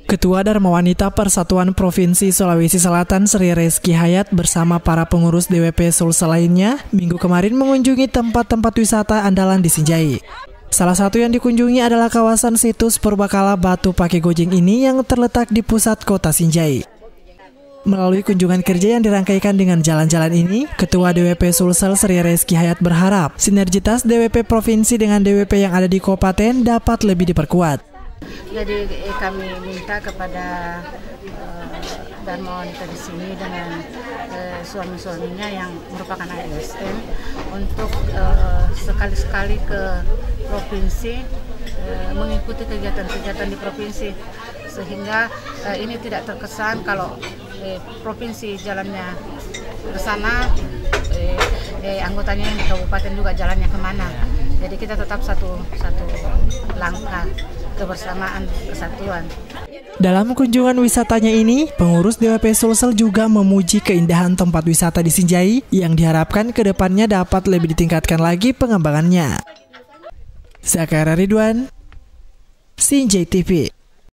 Ketua Dharma Wanita Persatuan Provinsi Sulawesi Selatan Sri Reski Hayat bersama para pengurus DWP Sulsel lainnya minggu kemarin mengunjungi tempat-tempat wisata andalan di Sinjai. Salah satu yang dikunjungi adalah kawasan situs Purbakala Batu Pake Gojeng ini yang terletak di pusat kota Sinjai. Melalui kunjungan kerja yang dirangkaikan dengan jalan-jalan ini, Ketua DWP Sulsel Sri Reski Hayat berharap sinergitas DWP Provinsi dengan DWP yang ada di Kabupaten dapat lebih diperkuat. Jadi kami minta kepada Dharma Wanita di sini dengan suami-suaminya yang merupakan ASN untuk sekali-sekali ke provinsi mengikuti kegiatan-kegiatan di provinsi sehingga ini tidak terkesan kalau provinsi jalannya ke sana, anggotanya yang di kabupaten juga jalannya kemana. Jadi kita tetap satu langkah kebersamaan, kesatuan. Dalam kunjungan wisatanya ini, pengurus DWP Sulsel juga memuji keindahan tempat wisata di Sinjai yang diharapkan ke depannya dapat lebih ditingkatkan lagi pengembangannya. Zakaria Ridwan, Sinjai TV.